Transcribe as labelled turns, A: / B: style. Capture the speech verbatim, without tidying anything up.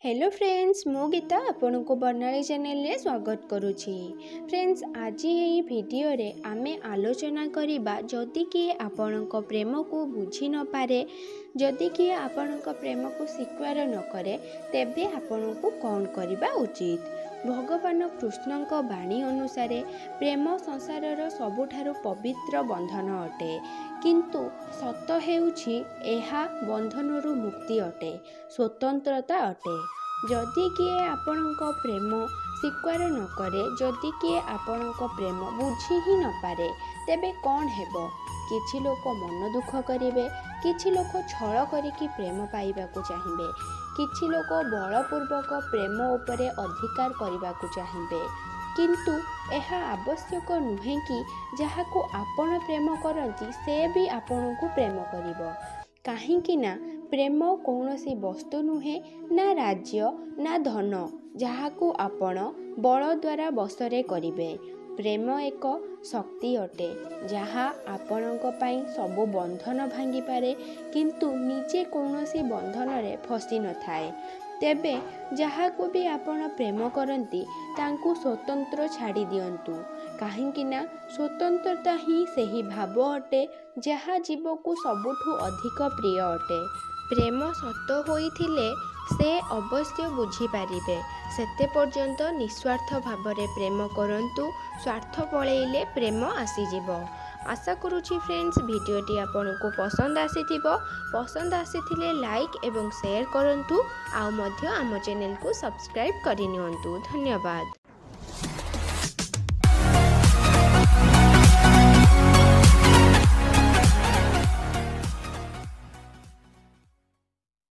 A: Hello friends, मु गीता आपण को बर्णाली चैनल रे स्वागत करुछि। फ्रेंड्स, आज यही वीडियो रे आमे आलोचना करिबा जदि कि आपण को प्रेम को बुझी न पारे, जदि कि आपण को प्रेम को स्वीकार न करे, तेबे आपण को कौन करिबा उचित। भगवान कृष्ण को बाणी अनुसार प्रेम संसारर सबुठारु पवित्र बंधन अटे, किंतु सत हेउछि एहा बंधनरु मुक्ति अटे, स्वतंत्रता अटे। जदि किए आपणक प्रेम स्वीकार न करे, जदि किए आपणक प्रेम बुझी ही न पारे, तेबे कौन हेबो। किछि लोक मन दुख करिवे, किछि लोक छल करिकी प्रेम पाइबाकू चाहिए, किछि लोक बलपूर्वक प्रेम उपरे अधिकार करबाकू चाहिए। किंतु एहा आवश्यक नुहे कि जहाकू आपण प्रेम करती से भी आपण को प्रेम करिवो। काहींकि ना प्रेम कौनसी वस्तु नुहे, ना राज्य ना धन जहाकू आपण बल द्वारा बसरे करिवे। प्रेम एक शक्ति अटे जहा आपणक पई सबु बंधन भांगी पारे, किंतु निजे कौनसी बंधन रे फसी न थाए। तेबे जहाकू भी आपण प्रेम करती तांकू स्वतंत्र छाड़ी दियंतु, काहींकि ना स्वतंत्रता ही सही भाव अटे जहा जीवकू सबुठु अधिक प्रिय अटे। प्रेम सत होइथिले से अवश्य बुझी पारिबे, सेते पर्यंत निस्वार्थ भावरे प्रेम करंतु, स्वार्थ पळेइले प्रेम आसीजिवो। आशा करुछि फ्रेंड्स वीडियोटी आपनको पसंद आसीथिबो। पसंद आसीथिले लाइक एवं शेयर करंतु, आउ मध्य आम चैनल को सब्सक्राइब करि नियंतु। धन्यवाद।